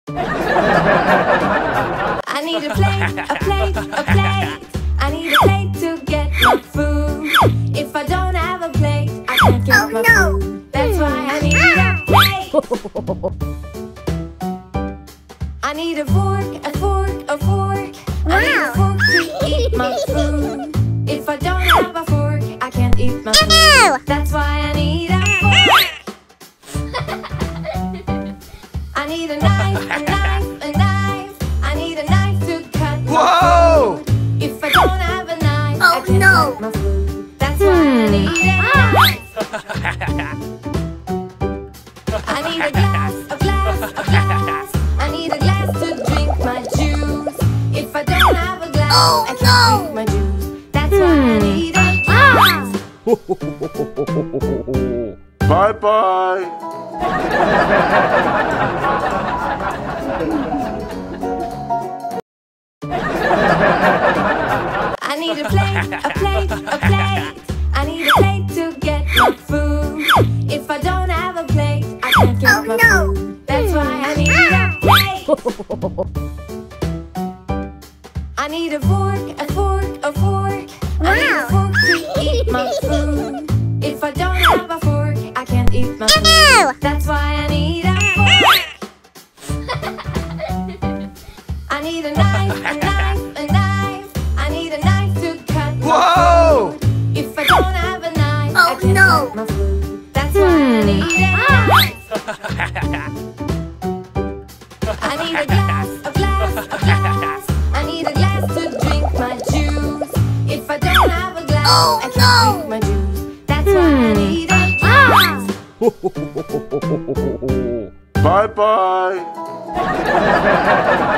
I need a plate, a plate, a plate. I need a plate to get my food. If I don't have a plate, I can't get my food. That's why I need a plate. I need a fork, a fork, a fork. I need a fork to eat my food. If I don't have a fork, I can't eat my food. That's why I need a fork. I need a knife, a knife, a knife. I need a knife to cut my food. If I don't have a knife, I can't cut my food. That's why I need a knife. I need a glass, a glass, a glass. I need a glass to drink my juice. If I don't have a glass, I can't drink my juice. That's why I need a glass. Bye-bye. I need a plate, a plate, a plate. I need a plate to get my food. If I don't have a plate, I can't get my food. That's why I need a plate. I need a fork, a fork, a fork. I need a fork to eat my food. If I don't have a fork, I can't eat my food. That's why I need a fork. I need a knife, a knife, a knife. I need a knife to cut my food. If I don't have a knife, I can't cut my food. That's why I need a knife. I need a glass, a glass, a glass. I need a glass to drink my juice. If I don't have a glass, I can't drink my juice. That's why I need a glass. Bye-bye.